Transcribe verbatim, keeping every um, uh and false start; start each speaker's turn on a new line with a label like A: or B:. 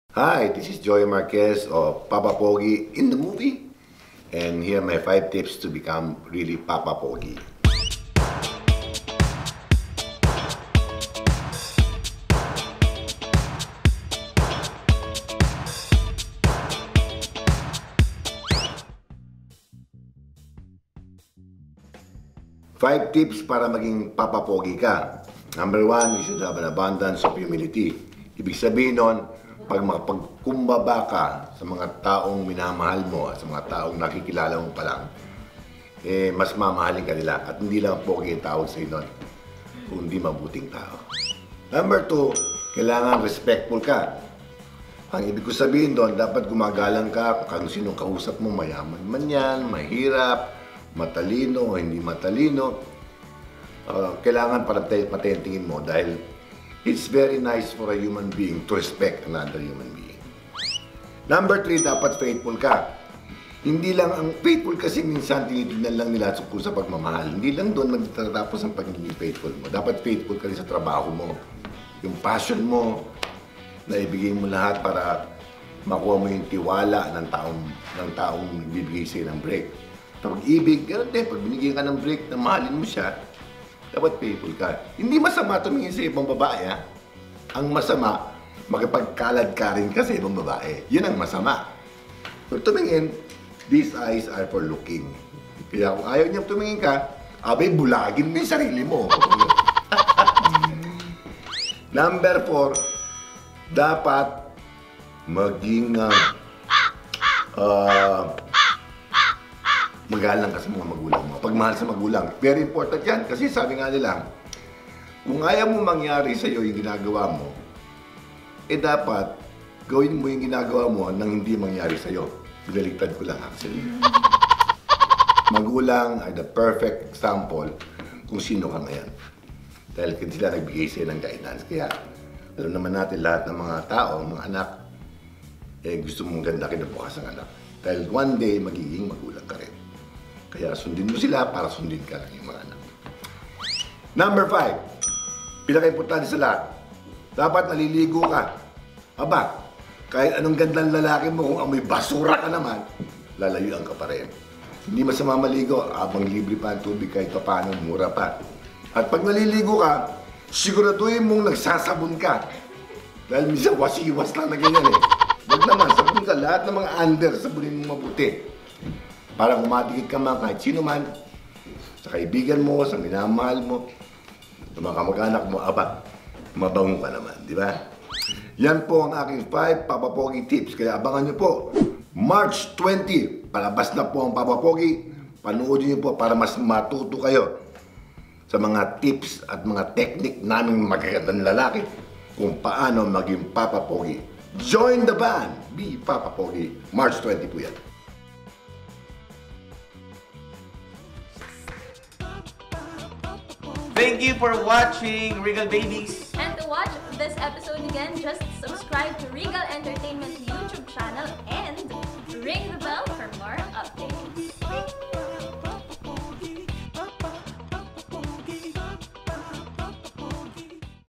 A: Hi, this is Joey Marquez of Papa Pogi in the movie. And here are my five tips to become really Papa Pogi. Five tips para maging Papa Pogi ka. Number one, you should have an abundance of humility. Ibig sabihin nun, pag makapagkumbaba ka sa mga taong minamahal mo, sa mga taong nakikilala mo pa lang, eh, mas mamahalin ka nila. At hindi lang pogi ang tawag sa'yo nun, kundi mabuting tao. Number two, kailangan respectful ka. Ang ibig ko sabihin doon, dapat gumagalang ka kung sinong kausap mo, mayaman man yan, mahirap, matalino o hindi matalino. Uh, kailangan patentingin mo dahil it's very nice for a human being to respect another human being. Number three, dapat faithful ka. Hindi lang ang faithful kasi minsan tinitignan lang nila kung sa pagmamahal. Hindi lang doon magtatapos ang pagiging faithful mo. Dapat faithful ka rin sa trabaho mo. Yung passion mo, na ibigay mo lahat para makuha mo yung tiwala ng taong, ng taong bibigay sa'yo ng break. Pag-ibig, gano'n din, pag binigyan ka ng break na mahalin mo siya, dapat faithful ka. Hindi masama tumingin sa ibang babae, ha? Ang masama, makipagkalad ka rin ka sa ibang babae. Yun ang masama. Pero tumingin, these eyes are for looking. Kaya kung ayaw niya tumingin ka, abay, bulagin mo yung sarili mo. Number four, dapat maging uh, uh, magalang ka sa mga magulang mo. Pagmahal sa magulang. Very important yan. Kasi sabi nga nila, kung ayaw mo mangyari sa iyo yung ginagawa mo, eh dapat gawin mo yung ginagawa mo nang hindi mangyari sa iyo. Binaligtad ko lang actually. Magulang are the perfect example kung sino ka ngayon. Dahil sila nagbigay sa'yo ng guidance. Kaya alam naman natin lahat ng mga tao, mga anak, eh gusto mong ganda kinabukas ang anak. Dahil one day, magiging magulang ka rin. Kaya sundin mo sila para sundin ka lang yung mga anak. Number five, pinaka-importante sa lahat, dapat naliligo ka. Aba, kahit anong gandang lalaki mo, kung amoy basura ka naman, lalayuan ka pa rin. Hindi masama maligo, abang libre pa ang tubig kahit pa paano, mura pa. At pag naliligo ka, siguraduhin mong nagsasabon ka. Dahil minsan wasi-was lang na ganyan eh. Huwag naman, sabon ka lahat ng mga under, sabunin mo mabuti. Para kumadikit ka man kahit sino man, sa kaibigan mo, sa minamahal mo, sa mga kamag-anak mo, aba, mabango ka naman, di ba? Yan po ang aking five Papa Pogi tips. Kaya abangan nyo po, March twenty, palabas na po ang Papa Pogi. Panoodin nyo po para mas matuto kayo sa mga tips at mga technique naming magagandang lalaki kung paano maging Papa Pogi. Join the band! Be Papa Pogi. March twenty po yan.
B: Thank you for watching Regal Babies.
C: And to watch this episode again, just subscribe to Regal Entertainment